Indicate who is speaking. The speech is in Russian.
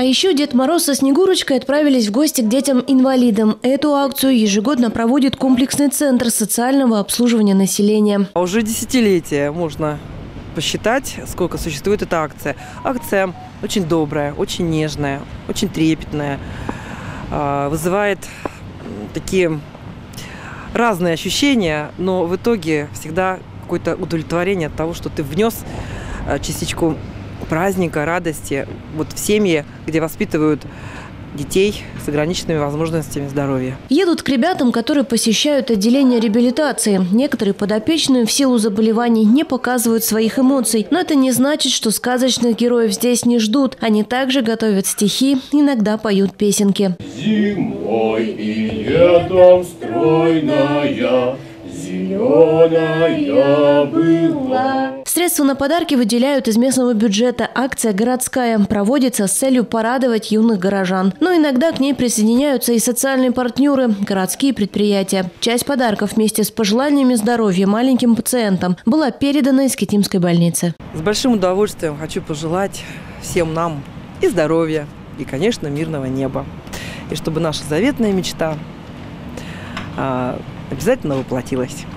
Speaker 1: еще Дед Мороз со Снегурочкой отправились в гости к детям-инвалидам. Эту акцию ежегодно проводит комплексный центр социального обслуживания населения.
Speaker 2: Уже десятилетия можно посчитать, сколько существует эта акция. Акция очень добрая, очень нежная, очень трепетная, вызывает такие разные ощущения, но в итоге всегда какое-то удовлетворение от того, что ты внес частичку праздника, радости вот в семьи, где воспитывают детей с ограниченными возможностями здоровья.
Speaker 1: Едут к ребятам, которые посещают отделение реабилитации. Некоторые подопечные в силу заболеваний не показывают своих эмоций. Но это не значит, что сказочных героев здесь не ждут. Они также готовят стихи, иногда поют песенки.
Speaker 3: Зимой и летом стройная, зеленая была.
Speaker 1: Средства на подарки выделяют из местного бюджета. Акция городская проводится с целью порадовать юных горожан. Но иногда к ней присоединяются и социальные партнеры, городские предприятия. Часть подарков вместе с пожеланиями здоровья маленьким пациентам была передана Искитимской больнице.
Speaker 2: С большим удовольствием хочу пожелать всем нам и здоровья, и, конечно, мирного неба. И чтобы наша заветная мечта обязательно воплотилась.